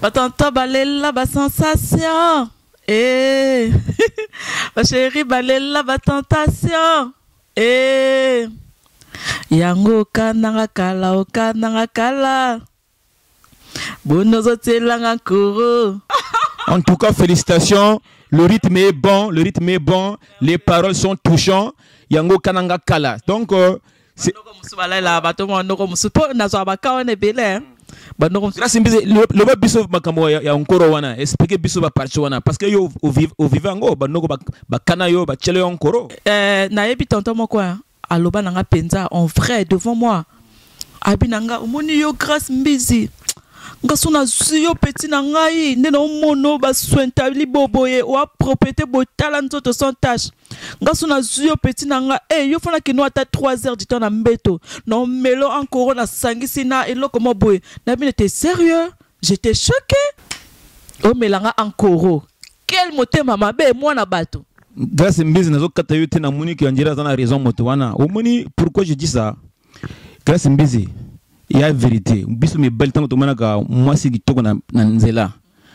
Batanta balela ba sensation. Eh. Ma chérie balela ba tentation. Eh. Yango kananga kala o kananga kala. Bonozo telanga koro. En tout cas, félicitations. Le rythme est bon, les paroles sont touchantes. Yango kananga kala. Donc c'est grâce le biso makambo ya nkoro wana expliquer biso ba parti wana parce que yo au vivango ba noko ba kana yo ba chele nkoro na yebi tonton moko aloba nanga penza en vrai devant moi abinanga omoni yo grâce mbizi nga sona zuyo petit na ngai nde na mono ba swenta liboboye wa propriété botala nzoto sans tâche nga sona zuyo petit na nga yo fana kino ata 3 heures du temps na mbeto non melo encore na sangisi na eloko mo boye na bine t'es sérieux j'étais choqué o melanga encore quel motema mabe mwana bato grâce mbizi nazo kata yo te na moni ki andira za na raison moto wana o moni pourquoi je dis ça grâce mbizi il y a vérité biso me bel temps to manaka moi c'est kitoko na nzela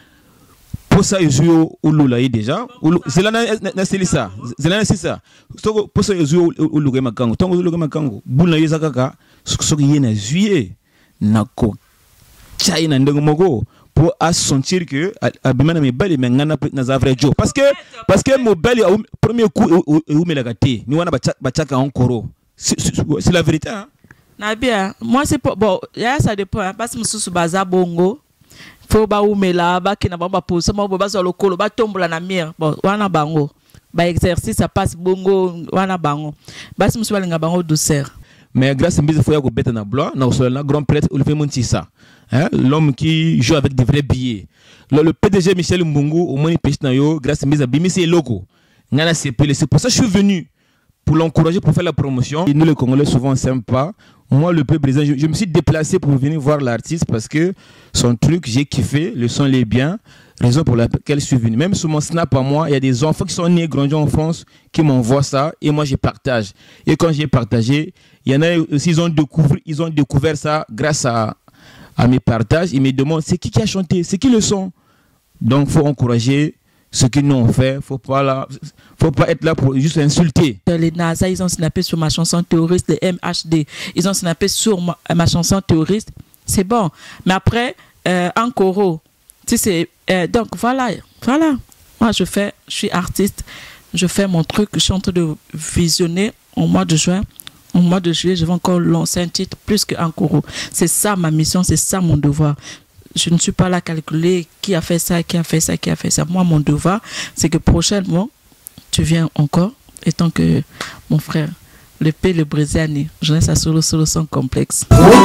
pour ça yo ulula yi déjà zela na selisa zela na sisa soko pour ça yo uluga makango tongo uluga makango bula yeza kaka soko yena juillet nako china ndenge moko pour à sentir que abimana me bel mais ngana na za vrai jour parce que mo bel premier coup ou melagate ni wana bachaka encore c'est la vérité hein? Nabia, moi c'est pas bon, ça dépend parce que mususu baza bongo. Faut ba umela ba kina ba pose mo ba zo lokolo ba tombola na mire. Bon, wana bango. Ba exercice ça passe bongo wana bango. Basi mususu balinga bango douceur. Mais grâce à Mbizi faut ya ko beta na blois, na so la grand prêtre Olivier Montissa. Hein, l'homme qui joue avec des vrais billets. Le PDG Michel Mbungu au moni pêche na yo grâce à Mbizi bimisi logo. Ngana c'est pour ça je suis venu pour l'encourager pour faire la promotion. Et nous les Congolais souvent sympa. Moi, le peuple brésilien, je me suis déplacé pour venir voir l'artiste parce que son truc, j'ai kiffé, le son est bien, raison pour laquelle je suis venu. Même sur mon snap à moi, il y a des enfants qui sont nés, grandis en France, qui m'envoient ça et moi, je partage. Et quand j'ai partagé, il y en a aussi, ils ont découvert ça grâce à mes partages. Ils me demandent, c'est qui a chanté, c'est qui le son? Donc, il faut encourager ce qu'ils nous ont fait, faut pas être là pour juste insulter. Les NASA, ils ont snappé sur ma chanson terroriste, les MHD, ils ont snappé sur ma chanson terroriste, c'est bon. Mais après, en coro, tu sais, donc voilà. Moi, je suis artiste, je fais mon truc, je suis en train de visionner au mois de juin. Au mois de juillet, je vais encore lancer un titre plus qu'en coro. C'est ça ma mission, c'est ça mon devoir. Je ne suis pas là à calculer qui a fait ça, qui a fait ça, qui a fait ça. Moi, mon devoir, c'est que prochainement, tu viens encore, étant que mon frère, le P, le Brésilien, je laisse à solo sans complexe.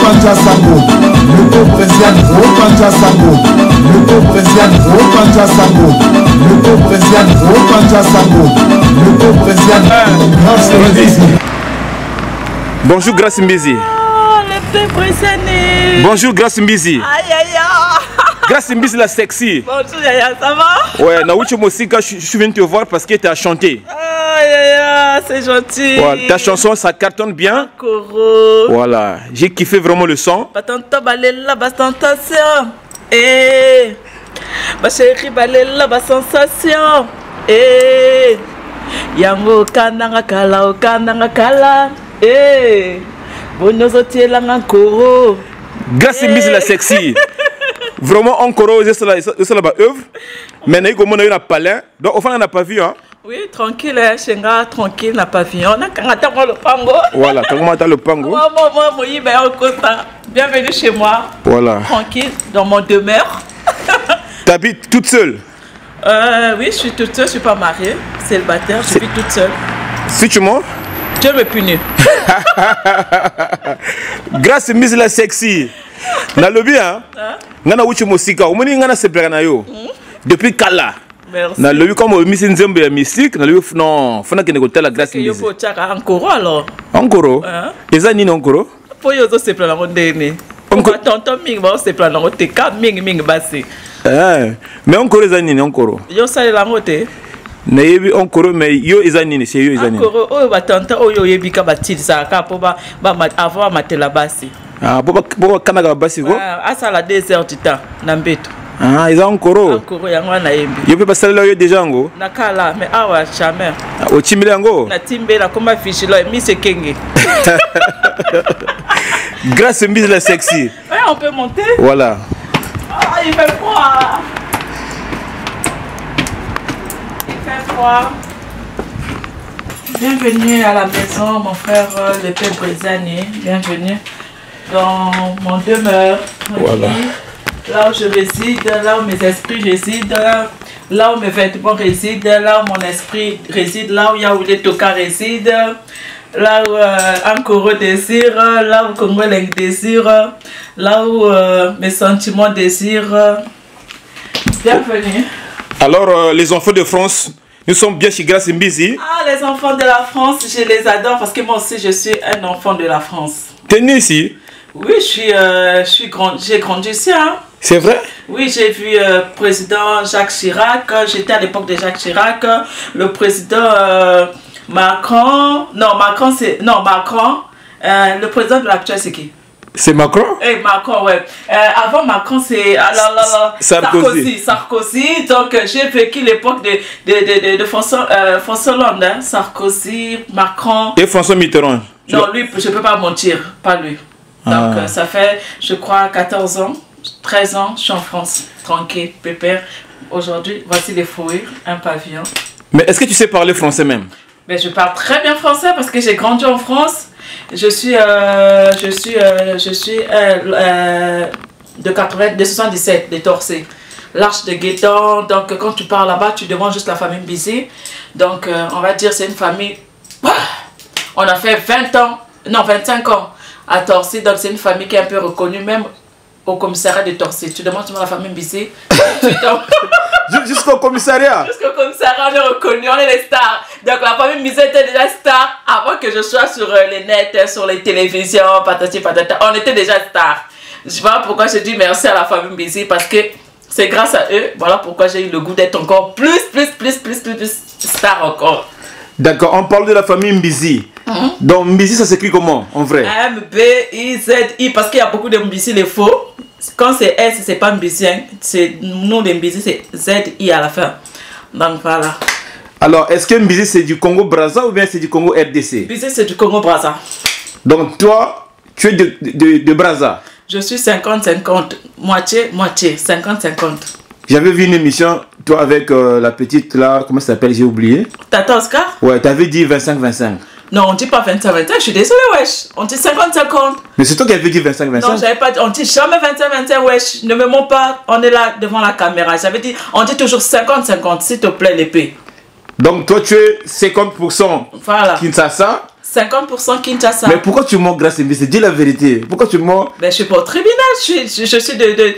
Bonjour, Grâce Mbizi. Bonjour Grâce Mbizi. Aïe aïe aïe. Grâce Mbizi la sexy. Bonjour Yaya, ça va? Ouais, na Wicho Mosika, je suis venu te voir parce que tu as chanté. Aïe aïe aïe, c'est gentil. Voilà, ta chanson ça cartonne bien. Coro. Voilà, j'ai kiffé vraiment le son. Batanta balela ba sensation. Eh. Ma chérie balela ba sensation. Eh. Yango kananga kala o kananga kala. Eh. Grâce Mbizi la sexy. Vraiment encore c'est la œuvre. Mais nous comme on a eu un palais. Donc au fond on n'a pas vu hein. Oui, tranquille, Chenga, tranquille, n'a pas vu. On a quand le pango. Voilà, quand on le pango. Moi, bienvenue chez moi. Voilà. Tranquille, dans mon demeure. T'habites toute seule? Oui, je suis toute seule, je suis pas mariée, célibataire, je vis toute seule. Si tu mens? Dieu me punit. Grâce Mbizi la sexy. Na lobby hein. Ngana Wicho Mosika. Omoni ngana seplaka na yo. Depuis Kala. Merci. Na lobby comme Miss Nzembe ya mystique, na lobby non, fona kene kotala Grâce Mbizi. Yo po chaka encore alors. Encore? Eza nini encore? Po yo zo sepla na ndene. Encore tonton mingi ba sepla na te ka mingi basi. Mais encore eza nini encore? Yo sale la ngote. Na yebi encore mais yo ezanini c'est yo ezanini encore oyo batanta oyo yebika batilisa ka po ba avant matela basi bo kanaka basi ko asa la 2 heures du temps na mbeto Ah, ils ont encore. Encore yango na yembi. Je peux passer là déjà ngo. Nakala mais awa jamais. Au Chimilango. Na timbe la koma fichilo mi se kenge. Grâce mise la sexy. Ouais, on peut monter. Voilà. Ah, il fait froid. Il fait froid. Bienvenue à la maison, mon frère le père Brézani. Bienvenue dans mon demeure. Voilà. Là où je réside, là où mes esprits résident, là où mes vêtements résident, là où mon esprit réside, là où Yaoulé Toka réside, là où Ankoro désire, là où Congolais désire, là où mes sentiments désirent. Bienvenue. Alors, les enfants de France, nous sommes bien chez Grace Mbizi. Ah, les enfants de la France, je les adore parce que moi aussi je suis un enfant de la France. T'es né ici? Oui, j'ai grandi ici. Hein. C'est vrai? Oui, j'ai vu le président Jacques Chirac. J'étais à l'époque de Jacques Chirac. Le président Macron. Non, Macron, c'est. Non, Macron. Le président de l'actuel, c'est qui? C'est Macron? Eh, Macron, ouais. Avant Macron, c'est. Sarkozy. Sarkozy. Donc, j'ai vécu l'époque de François Hollande. Hein. Sarkozy, Macron. Et François Mitterrand? Non, lui, je ne peux pas mentir. Pas lui. Donc, ça fait, je crois, 14 ans. 13 ans, je suis en France, tranquille, pépère. Aujourd'hui, voici les fourrures, un pavillon. Mais est-ce que tu sais parler français même? Mais je parle très bien français parce que j'ai grandi en France. Je suis de 77, de Torcé. L'Arche de Guéton. Donc, quand tu pars là-bas, tu demandes juste la famille Mbizi. Donc, on va dire c'est une famille. On a fait 20 ans, non, 25 ans à Torcé. Donc, c'est une famille qui est un peu reconnue, même au commissariat de Torcé. Tu demandes la famille Mbizi. Jusqu'au commissariat. Jusqu'au commissariat, on est reconnu, on est les stars. Donc la famille Mbizi était déjà star avant que je sois sur les nets, sur les télévisions, patati patata. On était déjà stars. Je vois pourquoi je dis merci à la famille Mbizi parce que c'est grâce à eux, voilà pourquoi j'ai eu le goût d'être encore plus star encore. D'accord, on parle de la famille Mbizi. Donc Mbizi, ça s'écrit comment en vrai? M-B-I-Z-I, parce qu'il y a beaucoup de Mbizi, les faux. Quand c'est S, c'est pas Mbizi. Hein. Nous, les Mbizi, c'est Z-I à la fin. Donc voilà. Alors, est-ce que Mbizi, c'est du Congo-Brazza ou bien c'est du Congo-RDC? Mbizi, c'est du Congo-Brazza. Donc toi, tu es de Brazza? Je suis 50-50. Moitié. 50-50. J'avais vu une émission, toi avec la petite là, comment ça s'appelle, j'ai oublié. Tata Oscar? Ouais, t'avais dit 25-25. Non, on dit pas 25-25, je suis désolée, wesh. On dit 50-50. Mais c'est toi qui avais dit 25-25. Non, j'avais pas dit, on dit jamais 25-25, wesh. Ne me mens pas, on est là devant la caméra. J'avais dit, on dit toujours 50-50, s'il te plaît, l'épée. Donc toi, tu es 50% voilà. Kinshasa. 50% Kinshasa. Mais pourquoi tu mens, Grace Mbizi? Dis la vérité. Pourquoi tu mens? Ben, je suis pas au tribunal, je suis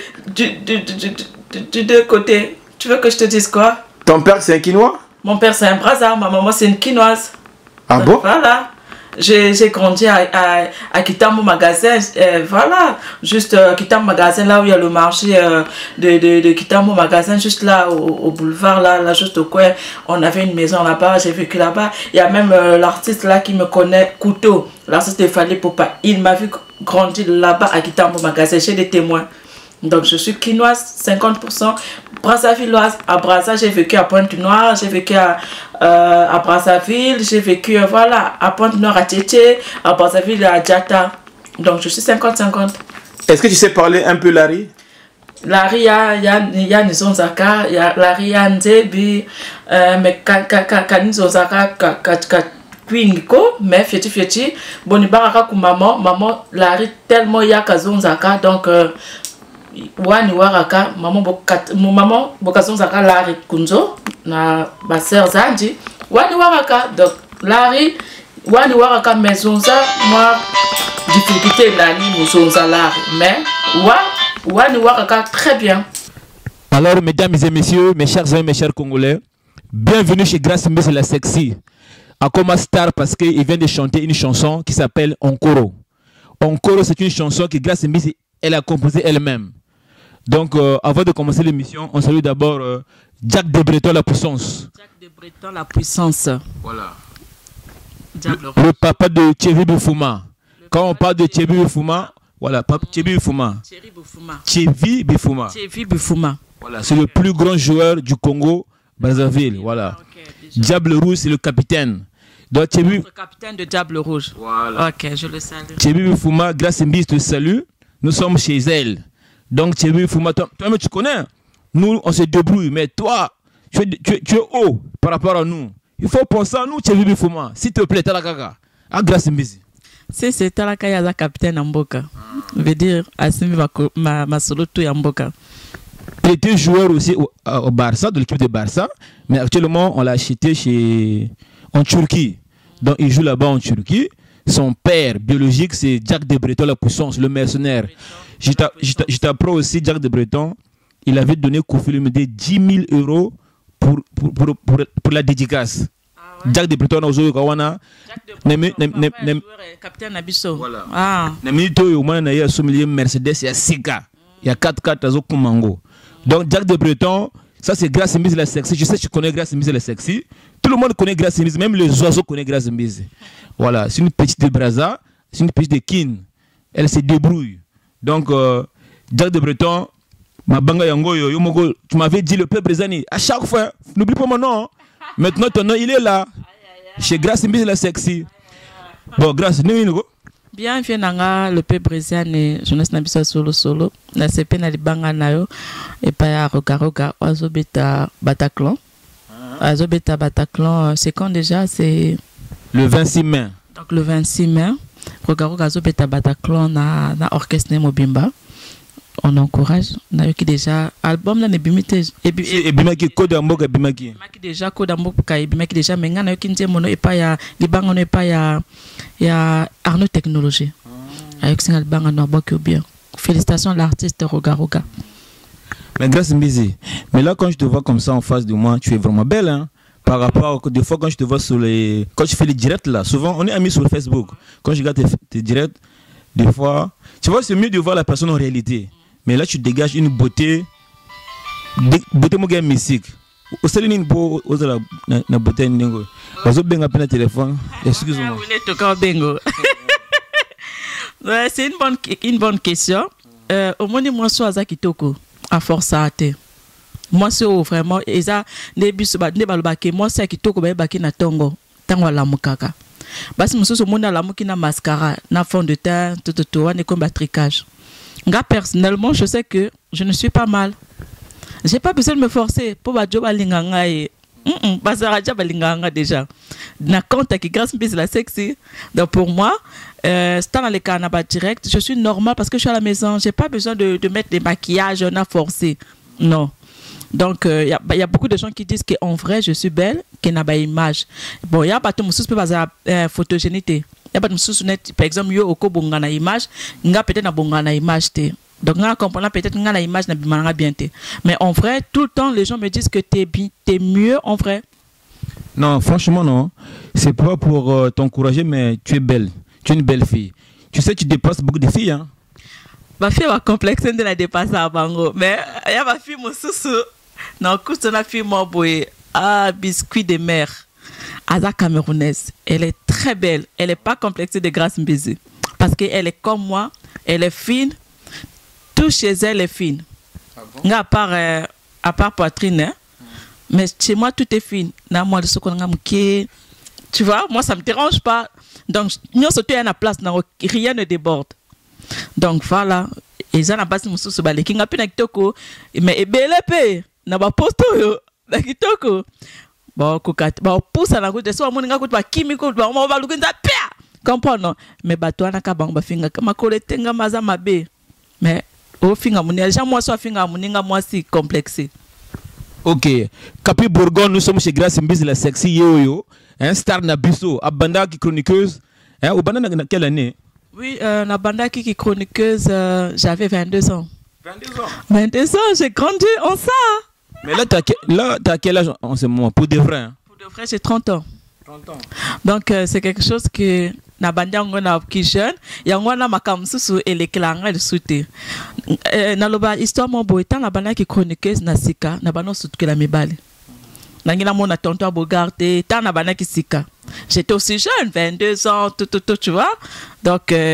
de deux côtés. Tu veux que je te dise quoi? Ton père, c'est un Quinois? Mon père, c'est un Brazza, ma maman, c'est une Quinoise. Ah bon? Voilà. J'ai grandi à Kitambo Magasin, voilà, juste Kitambo Magasin, là où il y a le marché de Kitambo Magasin, juste là au boulevard, là juste au coin, on avait une maison là-bas, j'ai vécu là-bas. Il y a même l'artiste là qui me connaît, Couteau, l'artiste de Fali Popa, il m'a vu grandir là-bas à Kitambo Magasin, j'ai des témoins. Donc je suis quinoise, 50%, Brazzavilloise. À Brazza, j'ai vécu à Pointe-Noire, j'ai vécu à Brazzaville, j'ai vécu voilà, à Pointe-Noire, à Tchétché, à Brazzaville, à Djata. Donc je suis 50-50. Est-ce que tu sais parler un peu Lari? Lari, il y a Nizonzaka, il y a Lari, il y a Nzebi, mais Kanizonzaka, Kwingiko, mais Fieti, Bonibaraka ku maman, Lari tellement il y a Kazonzaka, donc wani waraka maman bokazonzaka Lari kunzo na ba sœur Zandi wani waraka donc Lari wani waraka mezonza moi difficulté nani muzonza Lari mais wani waraka très bien. Alors mesdames et messieurs, mes chers amis, mes chers Congolais, bienvenue chez Grace Mbizi la sexy. Akoma star parce qu'il vient de chanter une chanson qui s'appelle Onkoro. Onkoro, c'est une chanson que Grace Mbizi elle a composée elle-même. Donc, avant de commencer l'émission, on salue d'abord Jack de Breton la puissance. Jack de Breton la puissance. Voilà. Le papa de Thierry Boufouma. Quand on parle de Thierry Boufouma, Voilà, Thierry Bifuma. Thierry Bifuma. Voilà, c'est le plus grand joueur du Congo, Brazzaville. Voilà. Diable Rouge, c'est le capitaine. Donc, le capitaine de Diable Rouge. Voilà. Ok, je le salue. Thierry Bifuma, grâce à Mbis, te salue. Nous sommes chez elle. Donc, Thierry Bifuma, toi-même, tu connais. Nous, on se débrouille. Mais toi, tu es haut par rapport à nous. Il faut penser à nous, Thierry Bifuma. S'il te plaît, Talakaka. Ah, grâce à Mbis. Si c'est Talaka, il y a la capitaine Amboka. Veut dire, Assimi ma solo tout Amboka. Il était joueur aussi au Barça, de l'équipe de Barça. Mais actuellement, on l'a acheté en Turquie. Donc, il joue là-bas en Turquie. Son père biologique, c'est Jack de Breton, la puissance, le mercenaire. Je t'apprends aussi, Jack de Breton, il avait donné Kofi Olomide 10 000 euros pour la dédicace. Ah ouais? Jack de Breton, capitaine Abisso. Voilà. Ah. Il y a un Mercedes, il y a 6K. Il y a 4K, Kumango. Donc, Jack de Breton, ça c'est Grace Mbisi la sexy. Je sais que tu connais Grace Mbisi la sexy. Tout le monde connaît Grace Mbisi, même les oiseaux connaissent Grace Mbisi. Voilà, c'est une petite de Brazza, c'est une petite de Kin. Elle se débrouille. Donc, Jack de Breton, ma banga yango yo mogo, tu m'avais dit le peuple Brazani. À chaque fois, n'oublie pas mon nom. Maintenant, ton nom, il est là. Chez Grace Mbisi la sexy. Bon, Grace, nous, bien fait nanga le peuple brésilien jeunesse na biso solo na sepe na libanga nayo et pa roka azobeta Bataclan. Azobeta Bataclan, c'est quand déjà? C'est le 26 mai. Donc le 26 mai, roka azobeta Bataclan na orchestre Mobimba. On encourage nayoki déjà album là ne bimite et bimaki code amboka bimaki déjà code amboka et bimaki déjà menga nayoki nzemono et pas ya libanga no pas ya Arnaud Technologie avec singa libanga no boki bien. Félicitations à l'artiste Roga. Mais grâce Mbisi, mais là quand je te vois comme ça en face de moi, tu es vraiment belle hein. Par rapport à des fois quand je te vois quand je fais les directs là, souvent on est amis sur Facebook. Quand je regarde tes directs, des fois, tu vois c'est mieux de voir la personne en réalité. Mais là, tu dégages une beauté mystique. Au sein d'une beauté, téléphone. Excuse-moi. C'est une bonne question. Au moins, moi, je suis Kitoko, à force à te. Moi, c'est vraiment, moi, c'est Kitoko, na tongo, tango la mukaka. Parce que je suis na mascara, na fond de teint, tout, on est comme tricage. Personnellement, je sais que je ne suis pas mal. J'ai pas besoin de me forcer pour ba job alinganga et basaraja balinganga déjà. Na compte qui grâce bis la sexy. Donc pour moi, c'est dans les canapes direct, je suis normale parce que je suis à la maison, j'ai pas besoin de mettre des maquillages, on a forcé. Non. Donc il y a beaucoup de gens qui disent qu'en vrai je suis belle, qu'il n'a pas image. Bon, il y a pas tout monde peut baser photogénité. Il y a pas de par exemple yo oko bongana image, nga peut-être na bongana image té. Donc nga comprendre peut-être nga na image na bimanga bien té. Mais en vrai, tout le temps les gens me disent que t'es mieux en vrai. Non, franchement non. C'est pas pour t'encourager mais tu es belle. Tu es une belle fille. Tu sais tu dépasses beaucoup de filles hein. Ma fille va complexer de la dépasser à bango, mais il y a ma fille mon sousou. Non, couche na fille mon boy. Ah, biscuit de mer. Aza camerounaise, elle est très belle. Elle n'est pas complexée de Grace Mbisi. Parce qu'elle est comme moi, elle est fine. Tout chez elle est fine. Ah bon? À part poitrine, hein? Mais chez moi, tout est fine. Tu vois, moi, ça ne me dérange pas. Donc, nous sommes à la place, rien ne déborde. Donc, voilà. Et ça n'a pas de souci. Mais belle épée. N'a pas posté. Bon, pousse à la route de soi, mon gars, va chimique, va le comprendre. Mais toi, na kabang ba finga, ma collecte nga maza mabe. Mais au finga mon gens moi soit finga mon moi si complexé. Ok. Capi Bourgogne, nous sommes chez Grace Mbisi la sexy yo. Un star na biso, abanda qui chroniqueuse. Hein, au banda na quelle année? Oui, na banda qui chroniqueuse, j'avais 22 ans. 22 ans. 22 ans, j'ai grandi en ça. Mais là, t'as quel âge en ce moment? Pour de vrai hein? Pour de vrai, j'ai 30 ans. 30 ans. Donc, c'est quelque chose que na banda ngona qui jeune, ya ngona makamsusu et les clans et souté. Na loba histoire mon boy tant la banda qui chroniqueuse na sika, na bana souté la mebale. Na ngina mon tonton Bogarté, tant na banda qui sika. J'étais aussi jeune, 22 ans, tout, tu vois. Donc,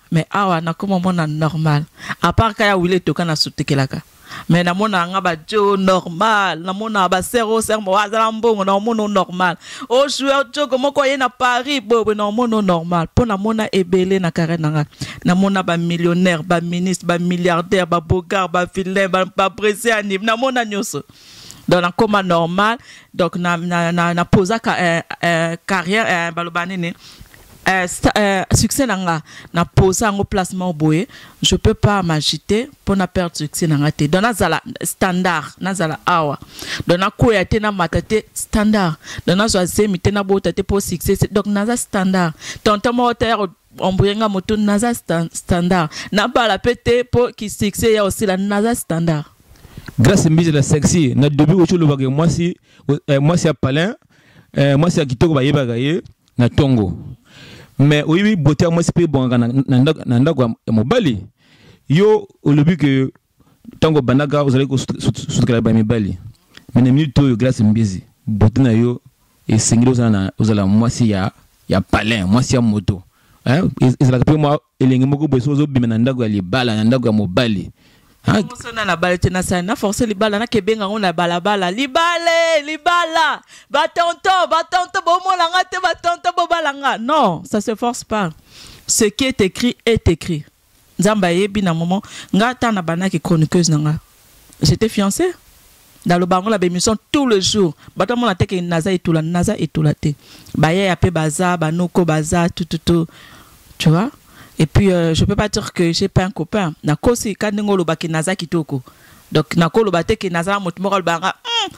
mais awa na comme mona normal à part kaya wile to kana sutekelaka mais na mona nga ba jo normal na mona ba zéro sermo azala mbongo na mona normal o joueur jogo moko ye na Paris bobo na mona normal po na mona ebele na carrière na mona ba millionnaire ba ministre ba milliardaire ba bogard ba vilain ba président na mona nyoso donc na coma normal donc na posa carrière balobane succès nanga na posa ngo placement boye je peux pas m'agiter pour na perdre succès nanga te donc nazala standard nazala awa donc na koya te na matate standard donc na zoise mité na bota te pour succès donc naza standard tonton mo terre ombrienga moto naza standard na bala pété pour qui succès ya aussi la naza standard grâce mise la sexy na début au chulu bagay moi si à Palin moi si à Kitoko ba yeba gaye na Tongo mais oui beauté moi c'est bon na ndako ya mobali yo au début que Tongo banaga vous allez soutela ba mibali mais na minute to grâce mise beauté na yo et singilo za moi si ya Palin moi si à moto hein ezala pe moi elengi moko boso zo bima na ndako ya libala na ndako ya mobali. Mosona na balete na sana na forcer libala na kebenga on na balabala libala batonto bomona ngate batonto bobalanga non ça se force pas ce qui est écrit nzamba yebi na moment ngata na banaki chroniqueuse nanga j'étais fiancée dans le bango la bémission tout le jour bato mona teke naza etula te baye ape baza banoko baza tout tu vois. Et puis, je peux pas dire que j'ai pas un copain. Na kosi kandengo lobaki naza kitoko. Donc, na ko lobate ke naza motimoro banga.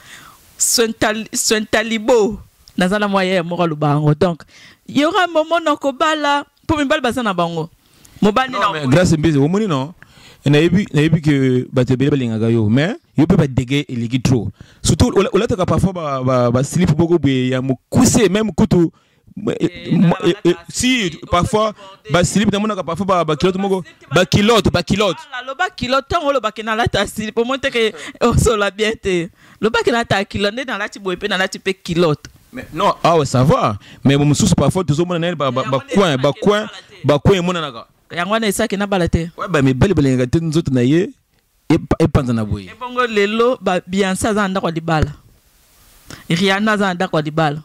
Talibo. Naza la moyen moro bango. Donc, il y aura un moment na ko bala pour me bal basa na bango. Mobali na. Grâce mbise au moni non. Na yebi que bato bele balinga yo mais yo peut pas déguer eligi trop. Surtout on l'a parfois ba slip beaucoup ya mukuse même kutu. Si parfois ba slip na mona parfois ba kilote moko ba kilote lo ba kilote on lo ba kena la ta slip pour montrer que on so la bien te lo ba kena ta kilote dans la ti boy pe dans la ti pe kilote mais non ah ouais ça va mais mon sous parfois tout mona na ba coin mona naka yango na isa kena balate ouais ba me bele ngate nzoto na ye e panza na boye e bongo lelo ba bien ça za ndako di bala Rihanna za ndako di bala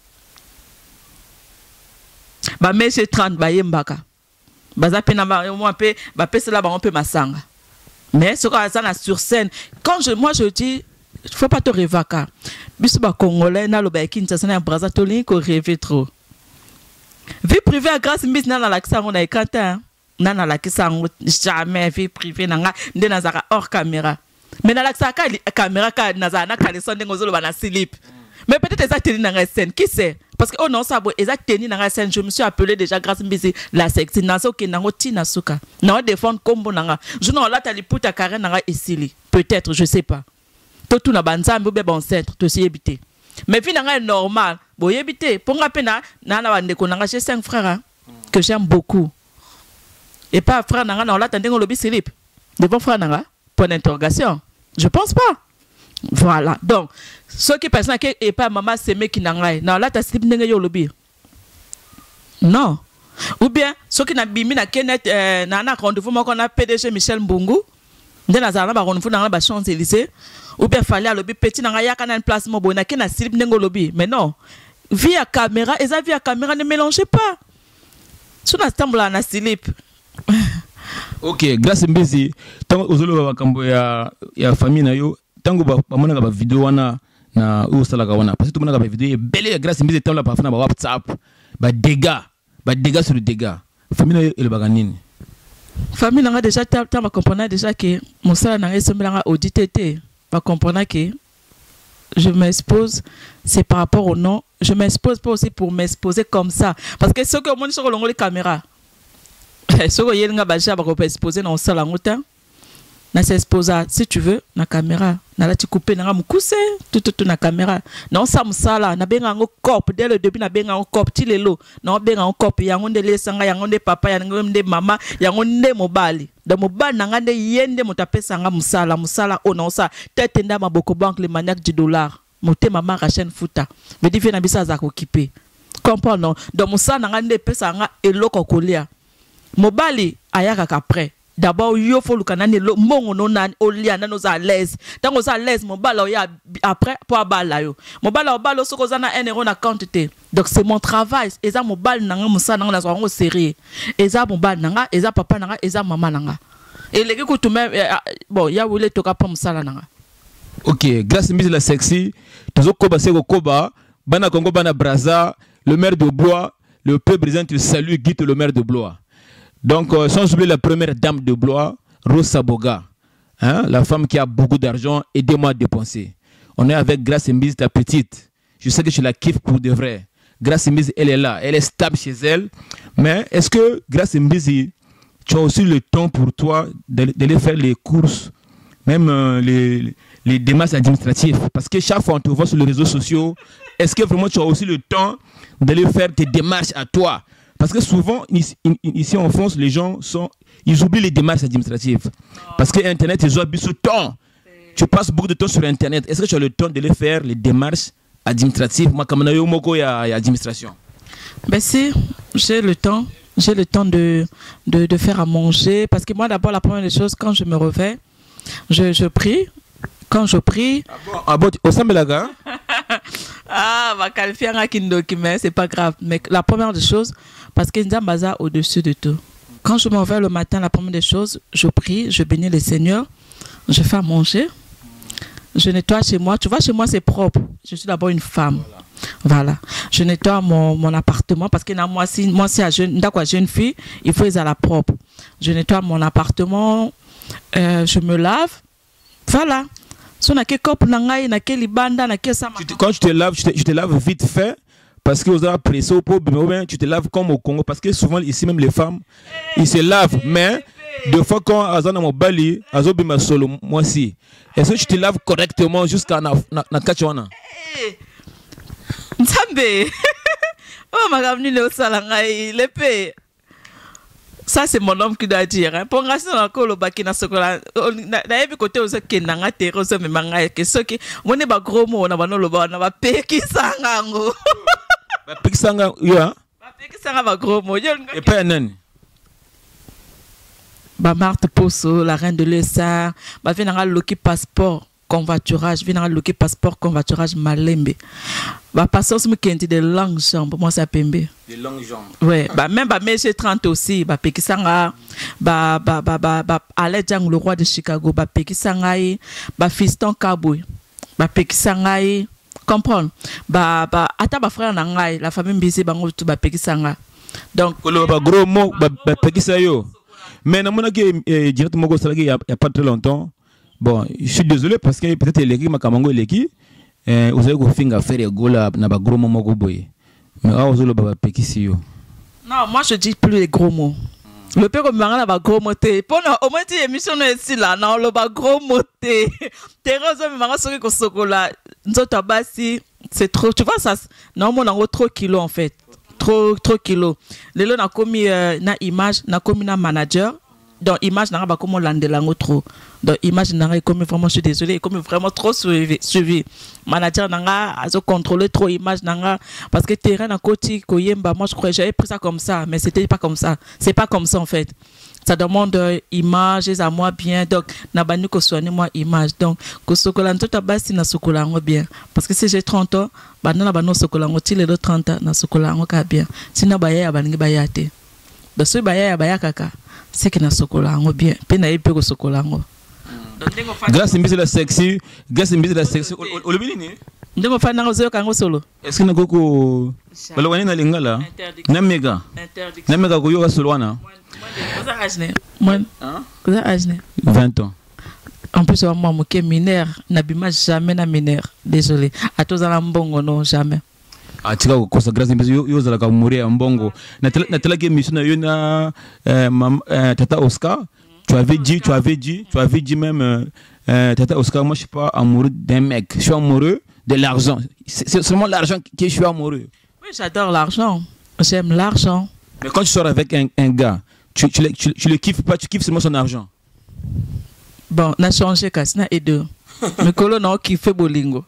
ba mese 30 ba yembaka baza pe na ba moi pe ba pese la ba on peut masanga mais ce qu'on ça sur scène quand moi je dis faut pas te rêver biso ba congolais na lo ba Kinshasa na Brazzaville ko rêver trop vie privée à grâce mise na la kisa on a écanta na la kisa jamais vie privée na nga nde na zaka hors caméra mais na la kisa ka caméra ka na za na kaleson ndengo zolo ba na slip mais peut-être ça tenu dans la scène qui sait parce que oh non ça bon exact tenu dans la scène je me suis appelé déjà grâce mbisi la sexy naso ke nango tina suka na défendre combo nanga je non là tali puta carré nanga esili peut-être je sais pas tout na banzambe be bon centre to si éviter mais fi nanga est normal bo yebité ponga pena na bandeko nanga j'ai 5 frères que j'aime beaucoup et pas frère nanga na là tandingo lobi slip devant frère nanga point d'interrogation je pense pas. Voilà. Donc, ceux qui pensent que et pas maman c'est mec qui n'engaille. Non, là, tu as slip n'engaille au lobby. Non. Ou bien, ceux qui n'ont bimi na Kenneth, na rendez-vous, moi, qu'on a PDG Michel Mbungu. Dans la zone, rendez-vous dans la Champs-Élysées. Ou bien, fallait à lobby petit, n'a rien qu'à un placement, bon, n'a qu'un slip n'engaille au lobby. Mais non. Via caméra, et ça, via caméra, ne mélangez pas. Sur la stamble, on a slip. Ok, grâce à Mbezi, tant aux autres, il y a famille, na yo. Tango ba mona ba vidéo wana na usala ka wana parce que tout mona ba vidéo belle grâce mise temps la pa fana ba WhatsApp ba dégâts sur le dégâts famille ele ba nini famille nga déjà ta ba comprendre déjà que mon sala na esomela audité té ba comprendre que je m'expose c'est par rapport au nom je m'expose pas aussi pour m'exposer comme ça parce que ce que mon sur les caméras ce que yenga ba ja ba ko exposer dans sala ngota na s'exposa si tu veux na caméra na la ti couper na mukuse tout na caméra non ça musala na benga ngo cop dès le début na benga ngo cop ti lelo na benga ngo cop yango nde lesanga yango nde papa yango nde mama yango nde mobali da mobali na ngande yende mutapesa nga musala ono sa tete nda maboko banque le maniaque du dollar moté mama Rachel Futa veut dire na bisa za ko kiper comprendre donc musala na ngande pesa nga eloko kolia mobali ayaka après. D'abord, il faut le lo mongo no nan oliana nos à l'aise. Tant qu'on à l'aise, mon bal après pour bala yo. Mon bal au bal soko zana euro na quantité. Donc c'est mon travail. Et ça mon bal nanga musa nanga na zo série. Et ça mon bal nanga, et ça papa nanga, et ça maman nanga. Et les gars tout même bon, ya voulait toka pas musala nanga. OK, grâce mise la sexy, tozo koba seko koba, bana Congo bana Brazza, le maire de Blois, le peuple brisant te salue Guite le maire de Blois. Donc, sans oublier la première dame de Blois, Rosa Boga, hein, la femme qui a beaucoup d'argent, aidez-moi à dépenser. On est avec Grace Mbisi, ta petite. Je sais que je la kiffe pour de vrai. Grace Mbisi, elle est là, elle est stable chez elle. Mais est-ce que Grace Mbisi, tu as aussi le temps pour toi d'aller faire les courses, même les démarches administratives? Parce que chaque fois on te voit sur les réseaux sociaux, est-ce que vraiment tu as aussi le temps d'aller faire tes démarches à toi? Parce que souvent, ici en France, les gens ils oublient les démarches administratives. Parce que Internet, ils ont beaucoup de temps. Tu passes beaucoup de temps sur Internet. Est-ce que tu as le temps de les faire, les démarches administratives? Moi, comme il y a administration. Ben si, j'ai le temps. J'ai le temps de faire à manger. Parce que moi, d'abord, la première des choses, quand je me réveille, je prie. Quand je prie... Ah bon, au Sambelaga? Ah, ma qualifier un kindoki, mais c'est pas grave. Mais la première des choses, parce que Nzambaza au-dessus de tout. Quand je me réveille le matin, la première des choses, je prie, je bénis le Seigneur, je fais à manger, je nettoie chez moi. Tu vois, chez moi, c'est propre. Je suis d'abord une femme. Voilà. Je nettoie mon appartement parce que moi, si jeune fille, il faut être à la propre. Je nettoie mon appartement, je me lave. Voilà. Quand tu te laves, je te lave vite fait parce que vous avez pressé au problème, tu te laves comme au Congo parce que souvent ici même les femmes ils se lavent, mais deux fois quand azana mo bali azobima solo moi si. Est-ce que tu te laves correctement jusqu'à na kachwana? Nzambe. Oh ma gamni le salangai l'épée. Ça, c'est mon homme qui doit dire. Pour rester dans le colo, bakina sokola. D'ailleurs, côté aux qui n'ont terre aux mais manga que ceux qui on est pas gros mot, on a pas non le bon, on a pas peki sangango. Peki sanga, yeah. Peki sanga va gros mot. Et pas un Ba Marthe Posso, la reine de l'ESA, ba vient le qui passeport. Convoiturage, vient le qui passeport convoiturage malembe. Bah passons ce qui est de longues jambes, moi ça pembe. Des longues jambes. Ouais, bah même bah mais 30 aussi, bah Pekisanga, bah Alain Jang le roi de Chicago, bah Pekisangai, bah Fiston Cowboy, bah Pekisangai, comprendre. Bah ata bah frère nangai, la famille Mbisi bango tout bah Pekisanga. Donc le bah gros mot bah Pekisayo. Mais na mona que directement go salagi il y a pas très longtemps. Bon, je suis désolé parce que peut-être l'équipe Makamango l'équipe vous avez go finga faire go là na ba gros mots go boy. Mais ah vous le ba Pekisio. Non, moi je dis plus les gros mots. Le père comme na ba gros mots té. Pendant au moins tu émission ici là, non le ba gros mots té. Terroso me manga soki ko sokola. Nzoto basi, c'est trop. Tu vois ça non mon en trop kilo en fait. Trop kilo. Lelo na komi na image, na komi na manager. Donc image n'a pas comme landelango trop. Donc image n'a pas comme vraiment je suis désolé comme vraiment trop suivi. Manager n'a pas contrôlé trop image n'a parce que terrain à côté koyemba moi je croyais j'avais pris ça comme ça mais c'était pas comme ça. C'est pas comme ça en fait. Ça demande image à moi bien donc n'a pas nous que soigner moi image donc que sokola tout à base na sokolango bien parce que si j'ai 30 ans bah non ba no sokolango ti les 30 ans na sokolango ka bien. Sinon ba ya ba ngi ba yate. Donc ce ba ya kaka c'est que na sokolango bien pe na yepe ko sokolango. Grâce Mbisi la sexy, grâce Mbisi la sexy o le binini ndemo fa na ozo kango solo. Est-ce que na koko balwani na lingala na mega ko yoga solo wana moi 20 ans. En plus moi mo ke mineur na bima jamais na mineur désolé à tous à mbongo non jamais. Atika kosa grâce Mbisi yo zala ka mourir mbongo na tela ke mission na yo na tata Oscar. Tu avais dit même, Tata Oscar, moi je suis pas amoureux d'un mec, je suis amoureux de l'argent. C'est seulement l'argent que je suis amoureux. Oui, j'adore l'argent, j'aime l'argent. Mais quand tu sors avec un gars, tu le kiffes pas, tu kiffes seulement son argent. Bon, on a changé, Kassina et deux. Mikolo non qui fait bolingo.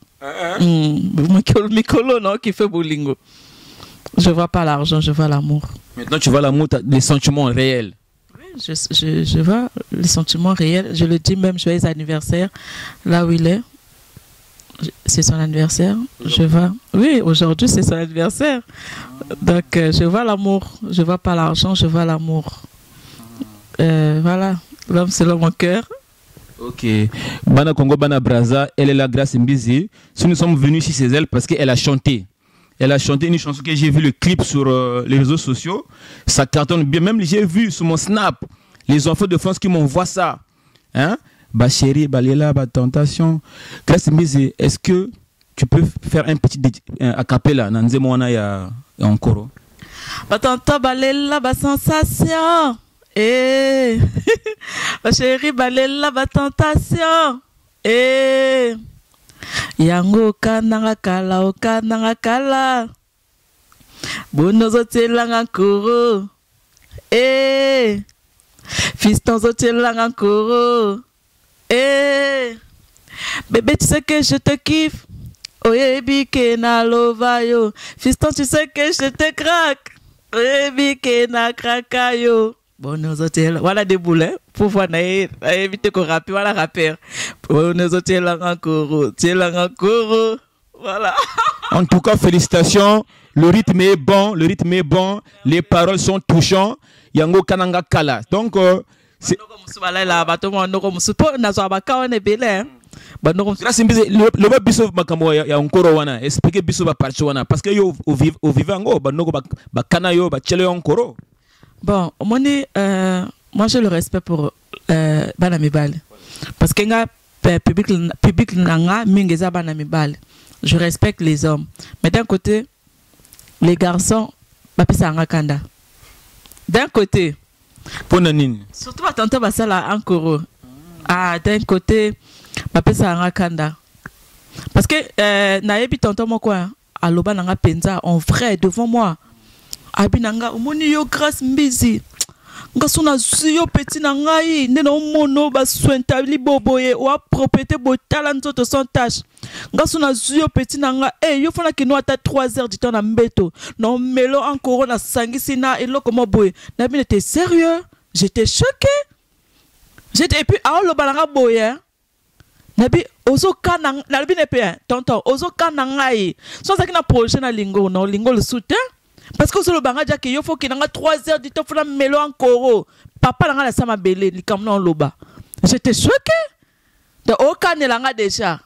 Mikolo non qui fait bolingo. Je vois pas l'argent, je vois l'amour. Maintenant tu vois l'amour, les sentiments réels. je vois les sentiments réels. Je le dis même, joyeux anniversaire, là où il est. C'est son anniversaire. Je vois. Oui, aujourd'hui, c'est son anniversaire. Donc, je vois l'amour. Je vois pas l'argent, je vois l'amour. Voilà. L'homme selon mon cœur. Ok. Bana Congo, Bana Braza, elle est là, Grace Mbizi. Si nous sommes venus ici, c'est elle parce qu'elle a chanté. Elle a chanté une chanson que j'ai vu le clip sur les réseaux sociaux. Ça cartonne bien. Même j'ai vu sur mon Snap les enfants de France qui m'envoient ça. Hein? Bah chérie, bah Léla, bah tentation. Grace Mbizi, est-ce que tu peux faire un petit a cappella dans Nzemona ya encore? Bah tonton, bah Léla, bah sensation. Eh, bah chérie, bah Léla, bah tentation. Eh, yango kananga kala. Bono zotelanga koro. Eh, fiston zotelanga koro. Eh, bébé, tu sais que je te kiffe. Oyebi ke na lova yo. Fiston, tu sais que je te craque. Oyebi ke na kraka yo. Bono zotelanga. Voilà des boulets. Pour voir éviter qu'on rappe. Voilà rappeur. Bono zotelanga koro. Telanga koro. Voilà. En tout cas, félicitations. Le rythme est bon. Les paroles sont touchantes. Yango kananga kala. Donc, c'est... Grâce le biso makambo ya encore wana expliquer biso ba parti wana parce que yo au vivango banoko ba kana yo ba chele encore. Bon, moi j'ai le respect pour bana mibale parce que nga public nanga mingeza bana mibale. Je respecte les hommes, mais d'un côté les garçons ba pesa nga kanda. D'un côté surtout ba tante ba sala encore. Ah, d'un côté papa ça kanda parce que naebi tonton moko aloba nanga penza en vrai devant moi abinanga omoni yo Grace Mbizi nga sona zuyo petit na ngai ndena omono ba swenta liboboye o propriété botala nzoto sans tâche nga sona zuyo petit na nga yo fona kino ata 3 heures du temps na mbeto non melo encore na sangisi na eloko mo boye na bine t'es sérieux? J'étais choqué. Et puis alors le balanga boye nabi ozo kana na bine pe tonton ozo kana ngai so ça qui na projet na lingo no lingo le soutien parce que le banga que yo faut que na 3 heures du temps faut na melo encore papa na la sama belé li comme non loba j'étais choqué de aucun elanga déjà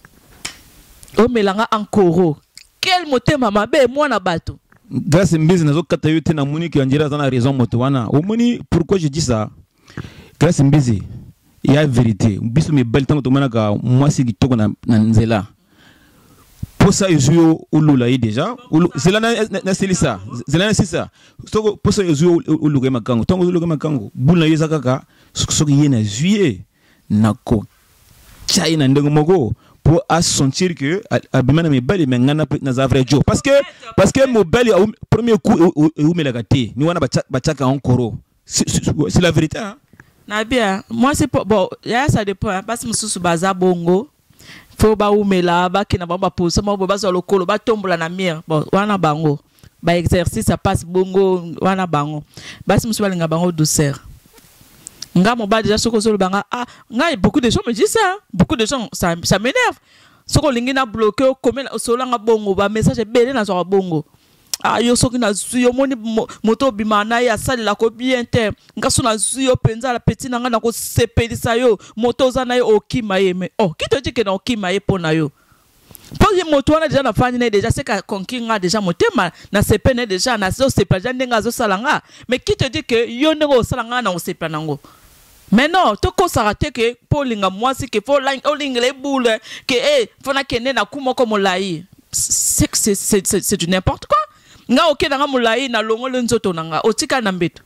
o melanga encore quel moté mama be moi na bato Grace Mbizi nazo kata yote na muni ki anjira za raison moto wana o moni pourquoi je dis ça Grace Mbizi il y a vérité biso me bel temps to manaka moi c'est kitoko na nzela pour ça yuzo ulula yi déjà zela na selisa zela na sisa soko pour ça yuzo uluga makango tongo uluga makango bula yeza kaka soko yena juillet na ko chai na ndenge moko pour sentir que abimana me bel mengana na za vrai jour parce que mo bel premier coup ou me la gâté ni wana bachaka encore c'est la vérité hein? Nabia, moi c'est pas bon, ça dépend parce que mususu baza bongo. Faut ba umela ba kina ba pose mo ba zo lokolo ba tombola na mire. Bon, wana bango. Ba exercice ça passe bongo wana bango. Basi mususu balinga bango douceur. Nga mo ba déjà soko zo banga nga beaucoup de gens me disent ça. Beaucoup de gens ça m'énerve. Soko lingi na bloqué comme solo nga bongo ba message belé na zo bongo. Yo soki na zuyo moni moto bimana ya sali la ko bien te ngaso na zuyo penza la petit nanga na ko sepelisa yo moto za na yo okima ye mais qui te dit que na okima ye pona yo parce que moto wana déjà na fani na déjà c'est ka konkinga déjà motema na sepene déjà na so sepela ja ndenga zo salanga mais qui te dit que yo ndego salanga na osepela nango mais non to ko sarate que polinga moi c'est que faut olinga les boules que faut na kene na kumo comme lai c'est du n'importe quoi. Nga oke na mulai na longolo nzoto nanga otika na mbeto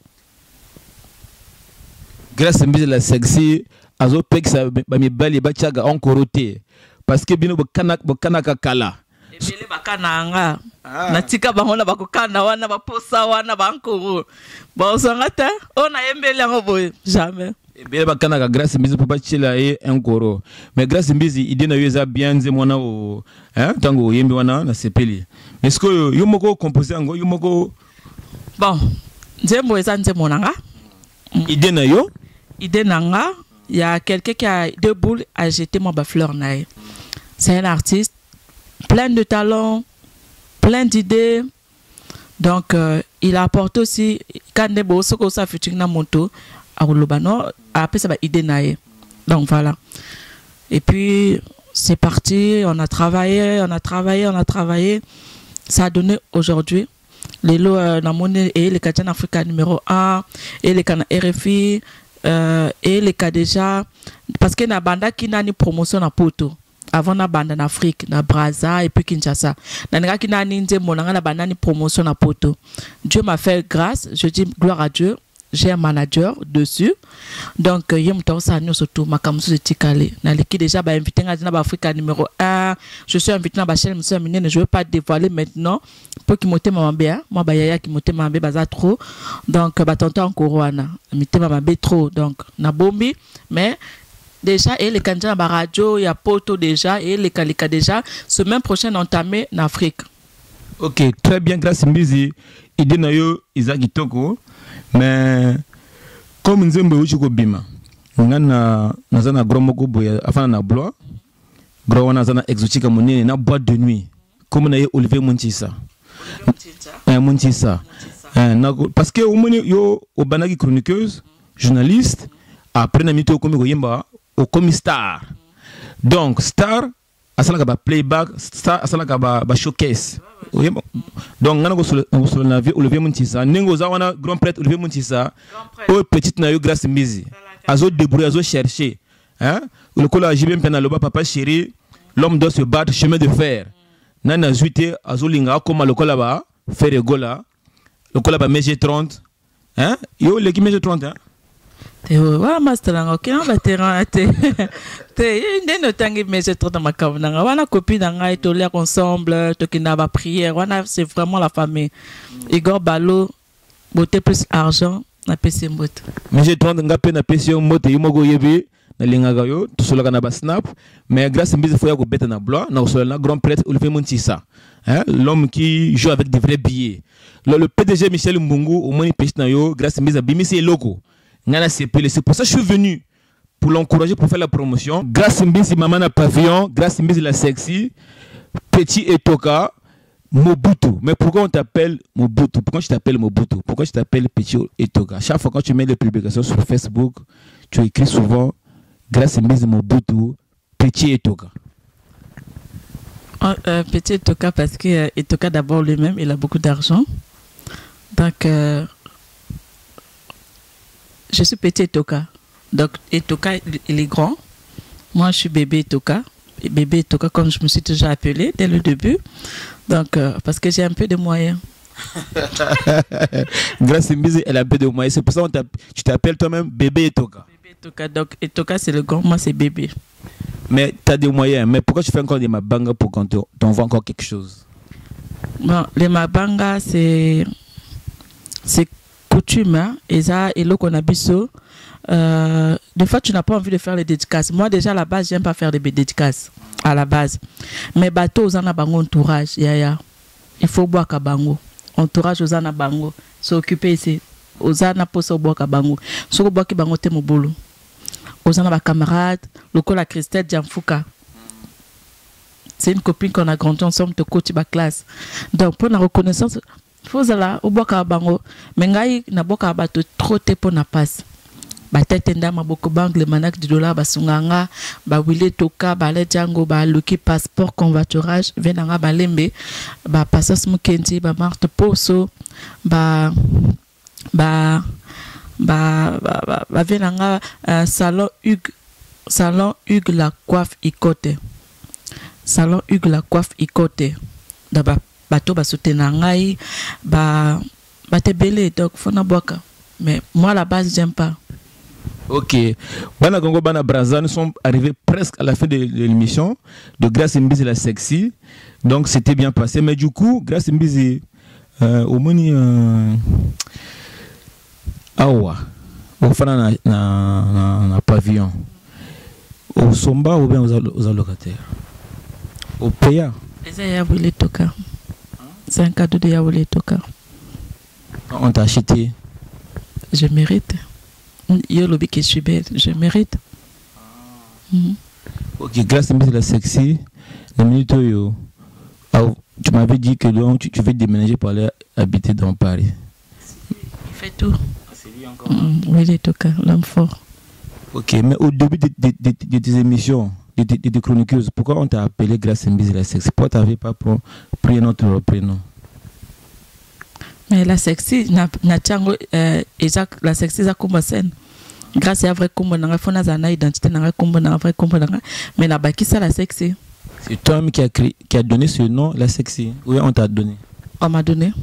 Grace Mbizi la sexy azo peksa ba mibali ba chaga encore te parce que bino bokana kala ebele bakana nga na tika bango na bakokana wana ba posa wana ba encore ba osangata ona embele ngo boy jamais ebele bakana ka Grace Mbizi pour bachila e encore mais Grace Mbizi idena yeza bien nze mwana o tango yembe wana na sepeli est-ce que yo moko composer ngo yo moko bon nzembo eza nzembo nanga Idée na yo? Idée nanga, il y a quelqu'un qui a 2 boules à jeter mon fleur naï. C'est un artiste plein de talent, plein d'idées. Donc il a apporté aussi quand des beaux ce que ça fait na moto à Lobano après ça va idée naï. Donc voilà. Et puis c'est parti, on a travaillé. Ça a donné aujourd'hui les lots dans mon et les Canadiens Africa numéro 1 et les Canadiens RFI et les cas déjà parce que na banda qui n'a ni promotion na poto avant na banda en Afrique na Brazza et puis Kinshasa na qui n'a ni nzembo na banda ni promotion na poto. Dieu m'a fait grâce, je dis gloire à Dieu. J'ai un manager dessus. Donc, il y a un surtout ma camus de Tikale. Qui déjà invité à Africa numéro 1. Je suis invité à Bachel, je ne veux pas dévoiler maintenant. Pour qu'il m'ote ma bien. Moi, Yaya qui m'ote ma bien, trop. Donc, tonton encore, m'ote ma bien trop. Donc, na bombi. Mais, déjà, et les candidats à radio, il y a poto déjà, et les Kalika déjà. Semaine prochaine, entamé en Afrique. Ok, très bien, grâce à Mbizi. Idée na yo, Isaac Itoko. Mais comme nous avons eu bima, nous avons un grand moko boya, enfin na blois, grand on a exotique monnaie na boîte de nuit, comme on a Olivier Montissa. Montissa. Parce que au moins yo au banagi chroniqueuse, journaliste, après na mito comme goyemba au comme star. Donc star, asala ka playback, star asala ka ba showcase. Donc on a navi Olivier Montissa nengo za wana grand prêtre Olivier Montissa o petite na yo grâce Mbizi azo débrouiller azo chercher hein le cola jibem pena loba papa chéri l'homme doit se battre chemin de fer nana zuité azo linga comme le cola ba faire gola le cola ba MG30 hein yo le MG30 hein te wa master nga okina ba terrain te ndeno tangi mais c'est trop dans ma kavnanga wana copine nga to lire ensemble to kina ba prière wana c'est vraiment la famille Igor Balo beauté plus argent na PC mbot mais j'ai 30 nga pe na PC mbot yimogo yebi na linga gayo to solo kana ba snap mais grâce Mbizi foya ko beta na blois na solo na grand prêtre Olivier Montissa hein l'homme qui joue avec des vrais billets le PDG Michel Mbungu au moins pêche na yo grâce Mbizi bimi c'est logo. C'est pour ça que je suis venu pour l'encourager pour faire la promotion. Grâce à Mbizi maman na pavillon, grâce à Mbizi la sexy, Petit Etoka, Mobutu. Mais pourquoi on t'appelle Mobutu? Pourquoi je t'appelle Mobutu? Pourquoi je t'appelle Petit Etoka? Chaque fois quand tu mets des publications sur Facebook, tu écris souvent grâce à Mbizi Mobutu, Petit Etoka. Petit Etoka parce que Etoka d'abord lui-même, il a beaucoup d'argent. Donc je suis Petit Etoka. Donc Etoka, il est grand. Moi, je suis bébé Etoka. Et bébé Etoka, comme je me suis toujours appelé dès le début. Donc, parce que j'ai un peu de moyens. Grâce à Mbizi, elle a un peu de moyens. C'est pour ça que tu t'appelles toi-même bébé Etoka. Bébé Etoka. Donc Etoka, c'est le grand. Moi, c'est bébé. Mais tu as des moyens. Mais pourquoi tu fais encore des mabanga pour qu'on t'envoie encore quelque chose? Bon, les mabanga, c'est coutume, hein, et ça, et là qu'on a biso. Des fois, tu n'as pas envie de faire les dédicaces. Moi, déjà, à la base, j'aime pas faire des dédicaces. À la base. Mais bateau, aux anabango entourage. Il faut boire kabango. Entourage aux anabango. S'occuper ici. Aux anaposo boire kabango. S'occuper boire kabango te mobolo. Aux anabango camarades. Le col à Christelle Djamfouka. C'est une copine qu'on a grandi ensemble de coach ma classe. Donc, pour la reconnaissance, faut là au bois kabango mais ngai na boka bato trop te pour na passe ba tete ndama boko bank le manak du dollar ba sunganga ba wile toka ba le jango ba luki passeport convoiturage venanga ba lembe ba passas mukendi ba Marthe Poso ba venanga salon Hugues la coiffe Ikote salon Hugues la coiffe Ikote d'abord bateau ba soutenir ngai ba te belé donc fona boka mais moi à la base j'aime pas. Ok, Bana Congo Bana Brazza, nous sommes arrivés presque à la fin de l'émission de Grâce Mbizi la sexy, donc c'était bien passé mais du coup Grâce Mbizi au moins awa au fana na pavillon au somba ou bien aux allocataires au paya c'est un cadeau de Yaoulé Toka. On t'a acheté? Je mérite. Yo lobby que je suis belle, je mérite. Ok, grâce à la sexy, la minute où tu m'avais dit que donc, tu veux déménager pour aller habiter dans Paris. Il fait tout. C'est lui encore. Oui, il est tout cas, l'homme fort. Ok, mais au début de tes émissions, de tes chroniqueuses, pourquoi on t'a appelé grâce à la sexy? Pourquoi tu n'avais pas pris un autre prénom? Mais la sexy, la sexy, ça comme scène. Grâce à vrai combo, on a fait une identité, on a combo, on a vrai combo, mais la baki ça la sexy. C'est toi-même qui a donné ce nom, la sexy. Oui, on t'a donné. On m'a donné.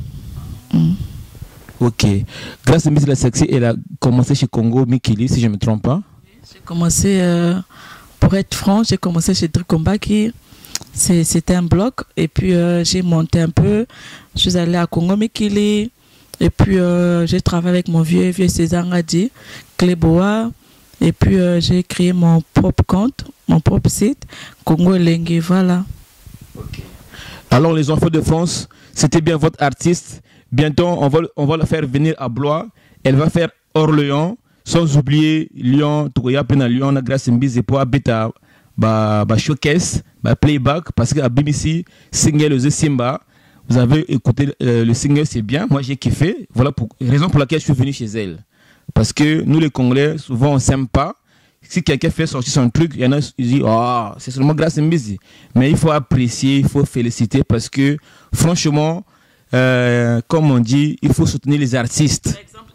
Ok. Grâce à la sexy, elle a commencé chez Congo Mikili, si je ne me trompe pas. J'ai commencé, pour être franc, j'ai commencé chez Drikomba qui c'était un bloc, et puis j'ai monté un peu. Je suis allée à Congo Mikili. Et puis, j'ai travaillé avec mon vieux César Ngadi, Cléboa. Et puis, j'ai créé mon propre compte, mon propre site, Congo Lengue, voilà. Okay. Alors, les enfants de France, c'était bien votre artiste. Bientôt, on va la faire venir à Blois. Elle va faire Orléans, sans oublier Lyon, Touya, Pena Lyon, grâce à Mbize pour habiter à showcase, playback, parce qu'à BBC, single The Simba. Vous avez écouté le single, c'est bien. Moi, j'ai kiffé. Voilà raison pour laquelle je suis venu chez elle. Parce que nous, les Congolais, souvent, on ne s'aime pas. Si quelqu'un fait sortir son truc, il y en a qui disent « Oh, c'est seulement grâce à Mbizi ». Mais il faut apprécier, il faut féliciter parce que, franchement, comme on dit, il faut soutenir les artistes. Par exemple,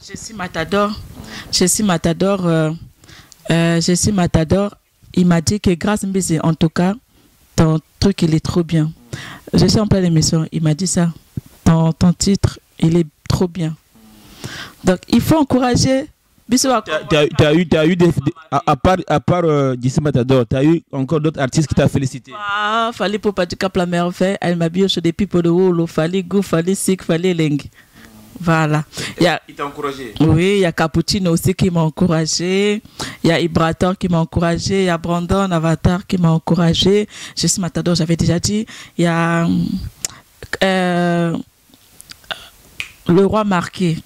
Jessie Matador, il m'a dit que grâce à Mbizi, en tout cas, ton truc, il est trop bien. Je suis en pleine émission, il m'a dit ça. Ton titre, il est trop bien. Donc, il faut encourager. Tu as eu des. À part Jessie Matador, tu as eu encore d'autres artistes qui t'ont félicité. Ah, fallait pour pas du cap la merveille. Elle m'a bien des pipes de haut, fallait go, fallait sick, fallait leng. Voilà. Il t'a encouragé? Oui, il y a Cappuccino aussi qui m'a encouragé. Il y a Ibrator qui m'a encouragé. Il y a Brandon Avatar qui m'a encouragé. Jessie Matador, j'avais déjà dit. Il y a le roi marqué.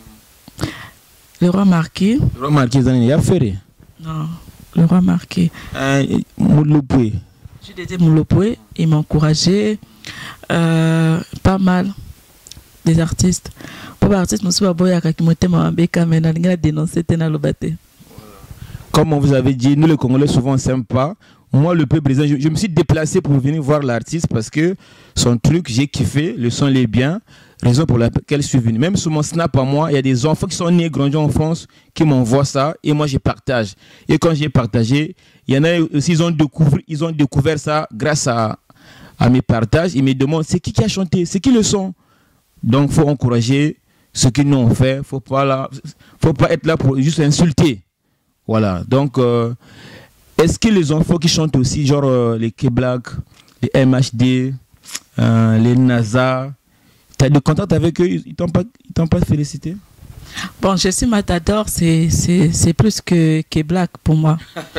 Le roi marqué. Le roi marqué, il y a ferré. Non, le roi marqué. Moulopoué. J'ai dit Moulopoué, il m'a encouragé. Pas mal. Des artistes. Pour les artistes, nous sommes dénoncé. Comme on vous avait dit, nous les Congolais souvent on s'aime pas. Moi, le peuple brésilien, je me suis déplacé pour venir voir l'artiste parce que son truc, j'ai kiffé, le son il est bien. Raison pour laquelle je suis venu. Même sur mon snap à moi, il y a des enfants qui sont nés et grandis en France qui m'envoient ça et moi je partage. Et quand j'ai partagé, il y en a aussi, ils ont découvert ça grâce à mes partages. Ils me demandent c'est qui a chanté, c'est qui le son. Donc, il faut encourager ce que nous on fait. Faut pas être là pour juste insulter. Voilà. Donc, est-ce que les enfants qui chantent aussi, genre les K-Black, les MHD, les NASA, tu as des contacts avec eux, ils t'ont pas félicité? Bon, Jessie Matador, c'est plus que K-Black pour moi.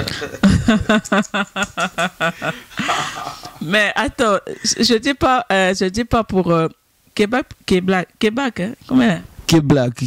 Mais attends, je dis pas pour K-Black, hein? Comment? K-Black.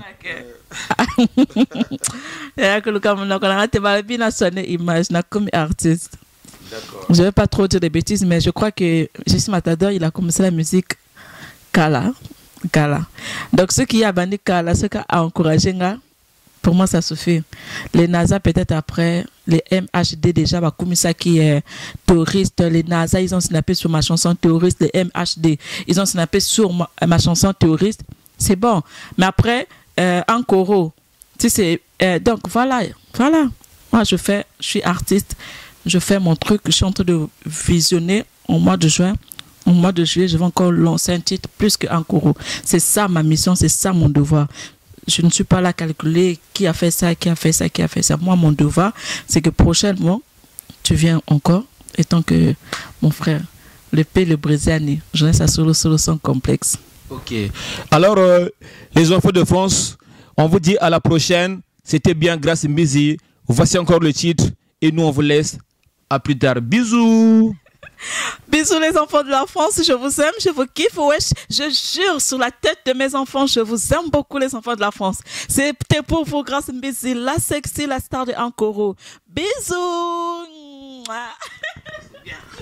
Comme artiste. Je ne vais pas trop dire des bêtises, mais je crois que Jessie Matador, il a commencé la musique Kala. Donc, ceux qui ont abandonné Kala, ceux qui ont encouragé, pour moi, ça suffit. Les NASA, peut-être après, les MHD déjà, comme ça qui est touriste. Les NASA, ils ont snappé sur ma chanson touriste. Les MHD, ils ont snappé sur ma chanson touriste. C'est bon. Mais après, en Coro, tu sais, donc voilà. Moi, je suis artiste. Je fais mon truc. Je suis en train de visionner au mois de juin. Au mois de juillet, je vais encore lancer un titre plus qu'en Coro. C'est ça ma mission, c'est ça mon devoir. Je ne suis pas là à calculer qui a fait ça. Moi, mon devoir, c'est que prochainement, tu viens encore, étant que mon frère, le Brésilien, je laisse ça solo sans complexe. Ok. Alors, les enfants de France, on vous dit à la prochaine. C'était bien grâce à Mbizi. Voici encore le titre et nous, on vous laisse. À plus tard. Bisous. Bisous les enfants de la France, je vous aime, je vous kiffe. Wesh, je jure sur la tête de mes enfants, je vous aime beaucoup les enfants de la France. C'était pour vous grâce Mbisi, la sexy, la star de Ankoro. Bisous.